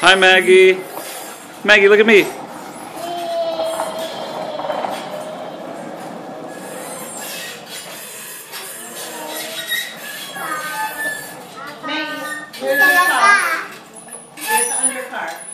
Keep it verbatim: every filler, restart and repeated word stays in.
Hi, Maggie. Maggie, look at me. Maggie, where's your car? Where's the undercar?